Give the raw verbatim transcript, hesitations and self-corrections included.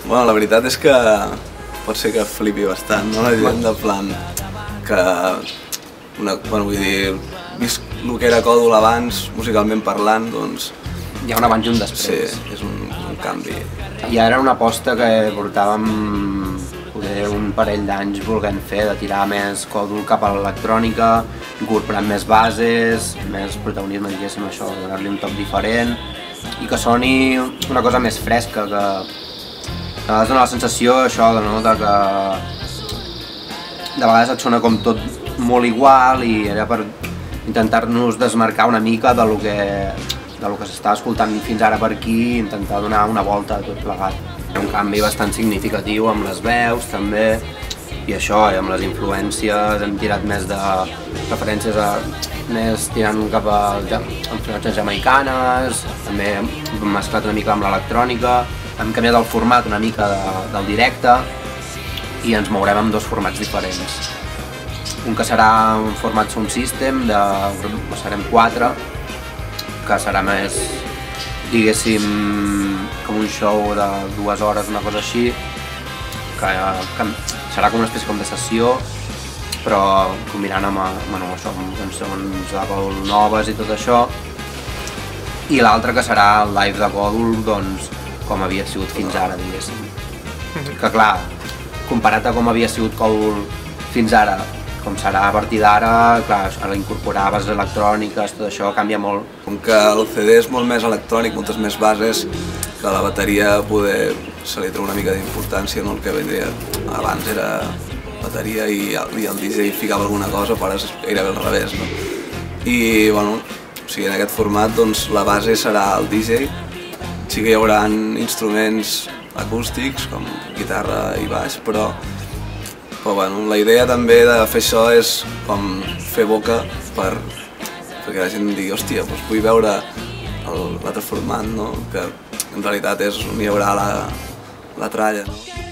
Bueno, la veritat és que pot ser que flipi bastant, no? La gent de plan que... Una, bueno, vull dir, vist el que era Còdol abans, musicalment parlant, doncs... Hi ha un abans i un després. Sí, és un, un canvi. I ara era una aposta que portàvem poder un parell d'anys volent fer, de tirar més Còdol cap a l'electrònica, incorporant més bases, més protagonisme, diguéssim, això, donar-li un toc diferent, i que soni una cosa més fresca, que a vegades dona la sensació això, no, de que de vegades et sona com tot molt igual, i era per intentar-nos desmarcar una mica de lo que, de lo que s'estava escoltant fins ara per aquí, i intentar donar una volta a tot plegat. Hi ha un canvi bastant significatiu amb les veus també, i això, i amb les influències hem tirat més de referències a, més tirant cap a influències jamaicanes, també hem mesclat una mica amb l'electrònica, hem canviat el format una mica de, del directe i ens mourem amb dos formats diferents. Un que serà un format sound system, de, serem quatre, que serà més, diguéssim, com un show de dues hores, una cosa així, que, que serà com una espècie com de sessió, però combinant amb, bueno, això, amb cançons de Còdol noves i tot això. I l'altre que serà el live de Còdol, doncs, com havia sigut fins ara, diguéssim. Que clar, comparat a com havia sigut Còdol fins ara, com serà a partir d'ara, clar, ara incorporar bases electròniques, tot això canvia molt. Com que el C D és molt més electrònic, moltes més bases, que la bateria poder se li treu una mica d'importància, no? El que vendria abans era bateria i el, i el D J ficava alguna cosa, però ara és gairebé al revés, no? I, bueno, o sigui, en aquest format, doncs, la base serà el D J, sí que hi haurà instruments acústics, com guitarra i baix, però, però bueno, la idea també de fer això és com fer boca per, perquè la gent digui, hòstia, doncs vull veure l'altre format, no? Que en realitat és on hi haurà la, la tralla, no?